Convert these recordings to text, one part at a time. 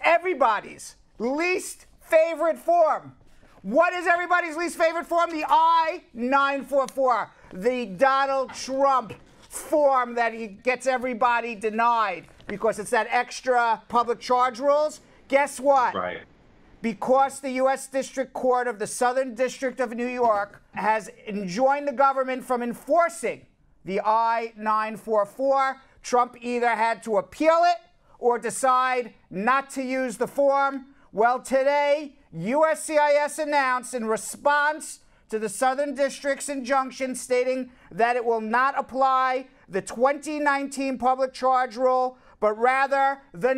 everybody's least favorite form. What is everybody's least favorite form? The I-944, the Donald Trump form that he gets everybody denied because it's that extra public charge rules. Guess what? Right. Because the U.S. District Court of the Southern District of New York has enjoined the government from enforcing the I-944, Trump either had to appeal it or decide not to use the form. Well, today, USCIS announced in response to the Southern District's injunction stating that it will not apply the 2019 public charge rule, but rather the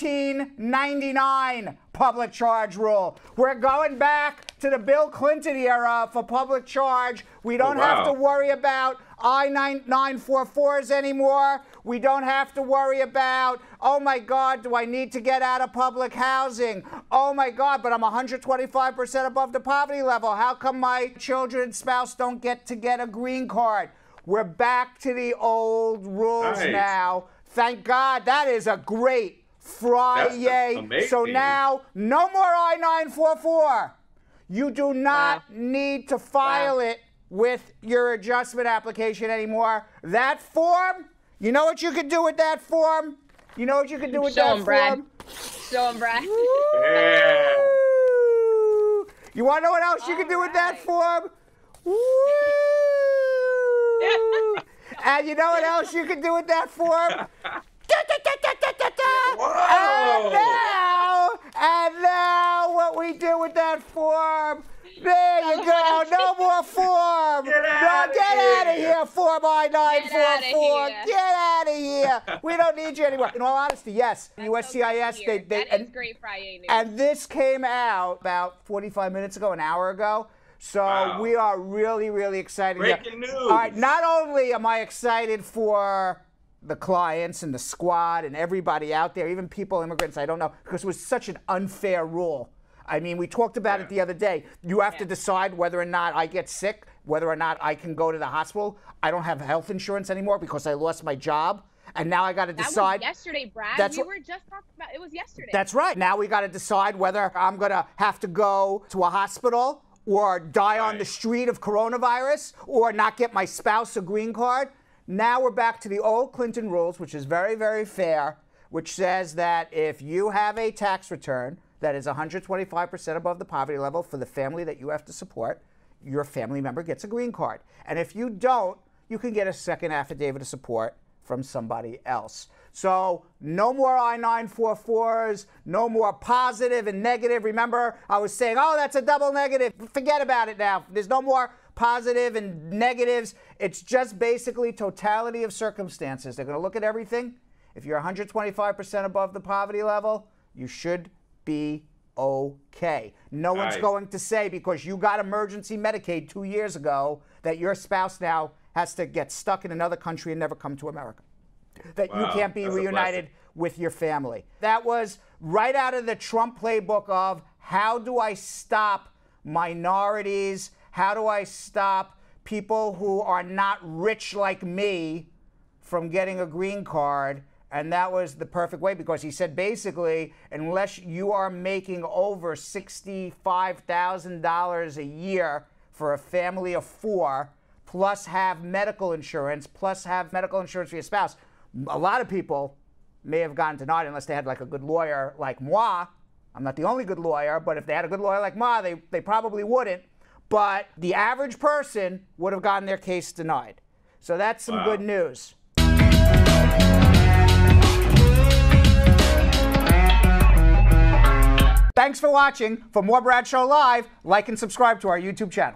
1999 public charge rule. We're going back to the Bill Clinton era for public charge. We don't have to worry about I-944s anymore. We don't have to worry about, oh my God, do I need to get out of public housing? Oh my God, but I'm 125% above the poverty level. How come my children and spouse don't get to get a green card? We're back to the old rules now. Thank God. That is a great Friday. So now, no more I-944. You do not need to file it with your adjustment application anymore. That form, you know what you can do with that form? You know what you can do with that form? Show 'em, Brad. Yeah. You want to know what else you can do with that form? Woo! And you know what else you can do with that form? And now what we do with that form, there you go, no more form. Get out of here, Form I-944. Get out of here. We don't need you anymore. In all honesty, yes, USCIS, that is great Friday news. And this came out about 45 minutes ago, an hour ago. So we are really, really excited. Breaking news. All right, not only am I excited for the clients and the squad and everybody out there, even people, immigrants, I don't know, because it was such an unfair rule. I mean, we talked about it the other day. You have to decide whether or not I get sick, whether or not I can go to the hospital. I don't have health insurance anymore because I lost my job. And now I got to decide. That was yesterday, Brad. We were just talking about it. Was yesterday. That's right. Now we got to decide whether I'm going to have to go to a hospital or die on the street of coronavirus or not get my spouse a green card. Now we're back to the old Clinton rules, which is very, very fair, which says that if you have a tax return that is 125% above the poverty level for the family that you have to support, your family member gets a green card. And if you don't, you can get a second affidavit of support from somebody else. So no more I-944s, no more positive and negative. Remember, I was saying, oh, that's a double negative. Forget about it now. There's no more positive and negatives. It's just basically totality of circumstances. They're going to look at everything. If you're 125% above the poverty level, you should be okay. No one's going to say because you got emergency Medicaid 2 years ago that your spouse now has to get stuck in another country and never come to America. That you can't be reunited with your family. That was right out of the Trump playbook of how do I stop minorities? How do I stop people who are not rich like me from getting a green card? And that was the perfect way because he said basically, unless you are making over $65,000 a year for a family of 4, plus have medical insurance for your spouse, a lot of people may have gotten denied unless they had like a good lawyer like moi. I'm not the only good lawyer, but if they had a good lawyer like moi, they probably wouldn't. But the average person would have gotten their case denied. So that's some good news. Thanks for watching. For more Brad Show Live, like and subscribe to our YouTube channel.